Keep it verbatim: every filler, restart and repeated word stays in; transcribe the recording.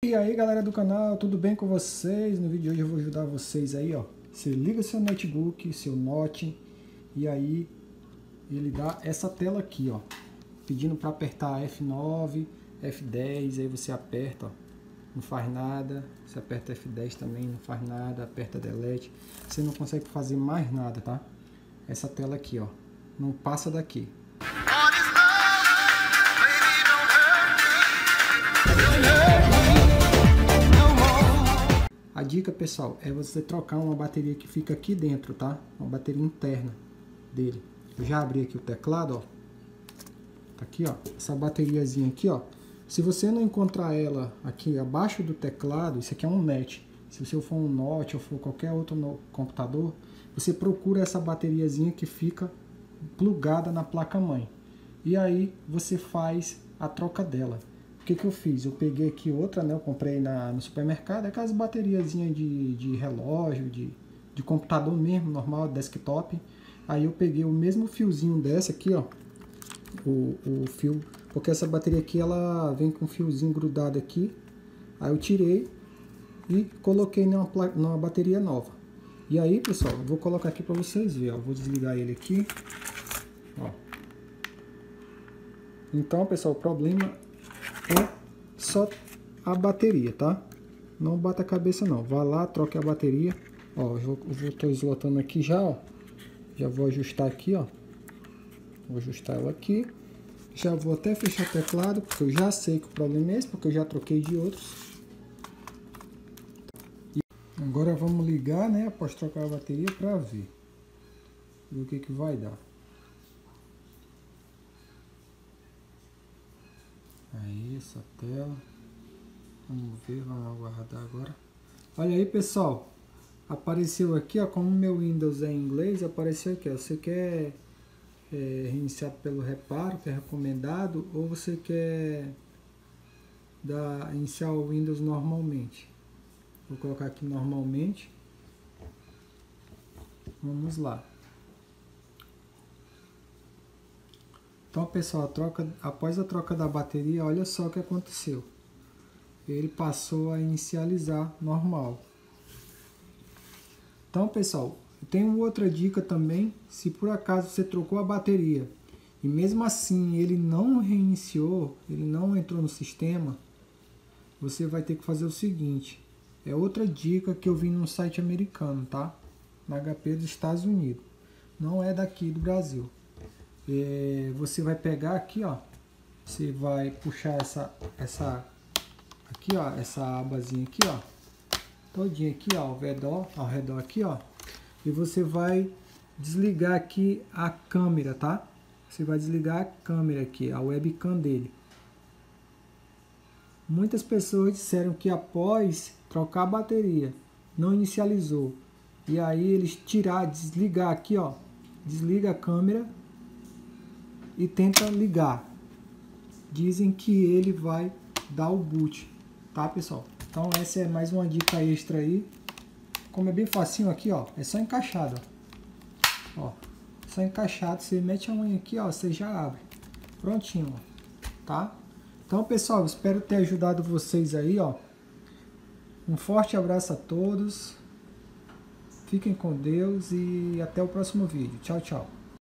E aí galera do canal, tudo bem com vocês? No vídeo de hoje eu vou ajudar vocês aí, ó. Você liga seu notebook, seu Note, e aí ele dá essa tela aqui, ó, pedindo para apertar F nove, F dez, aí você aperta, ó, não faz nada. Você aperta F dez também, não faz nada, aperta Delete, você não consegue fazer mais nada, tá? Essa tela aqui, ó, não passa daqui. A dica, pessoal, é você trocar uma bateria que fica aqui dentro, tá? Uma bateria interna dele. Eu já abri aqui o teclado, ó. Tá aqui, ó. Essa bateriazinha aqui, ó. Se você não encontrar ela aqui abaixo do teclado, isso aqui é um net. Se você for um Note ou for qualquer outro no computador, você procura essa bateriazinha que fica plugada na placa-mãe. E aí você faz a troca dela. O que que eu fiz? Eu peguei aqui outra, né? Eu comprei na, no supermercado, aquelas bateriazinhas de, de relógio, de, de computador mesmo, normal, desktop. Aí eu peguei o mesmo fiozinho dessa aqui, ó. O, o fio, porque essa bateria aqui, ela vem com um fiozinho grudado aqui. Aí eu tirei e coloquei numa, numa bateria nova. E aí, pessoal, eu vou colocar aqui para vocês verem, ó. Vou desligar ele aqui, ó. Então, pessoal, o problema é só a bateria, tá? Não bata a cabeça não. Vá lá, troque a bateria. Ó, eu estou slotando aqui já, ó. Já vou ajustar aqui, ó. Vou ajustar ela aqui. Já vou até fechar o teclado, porque eu já sei que o problema é esse, porque eu já troquei de outros. E agora vamos ligar, né? Após trocar a bateria para ver. Ver o que que vai dar. Aí, essa tela. Vamos ver, vamos aguardar agora. Olha aí, pessoal. Apareceu aqui, ó, como meu Windows é em inglês, apareceu aqui, ó. Você quer é, reiniciar pelo reparo, que é recomendado, ou você quer dar, iniciar o Windows normalmente? Vou colocar aqui normalmente. Vamos lá. Então, pessoal, a troca, após a troca da bateria, olha só o que aconteceu. Ele passou a inicializar normal. Então, pessoal, eu tenho outra dica também. Se por acaso você trocou a bateria e mesmo assim ele não reiniciou, ele não entrou no sistema, você vai ter que fazer o seguinte. É outra dica que eu vi num site americano, tá? Na H P dos Estados Unidos. Não é daqui do Brasil. É, você vai pegar aqui, ó, você vai puxar essa, essa, aqui, ó, essa abazinha aqui, ó, todinha aqui, ó, ao redor, ao redor aqui, ó, e você vai desligar aqui a câmera, tá? Você vai desligar a câmera aqui, a webcam dele. Muitas pessoas disseram que após trocar a bateria, não inicializou, e aí eles tirar, desligar aqui, ó, desliga a câmera e tenta ligar. Dizem que ele vai dar o boot, tá, pessoal? Então essa é mais uma dica extra aí. Como é bem facinho aqui, ó, é só encaixado, ó, ó, só encaixado, você mete a unha aqui, ó, você já abre, prontinho, ó, tá? Então, pessoal, espero ter ajudado vocês aí, ó. Um forte abraço a todos, fiquem com Deus e até o próximo vídeo. Tchau, tchau.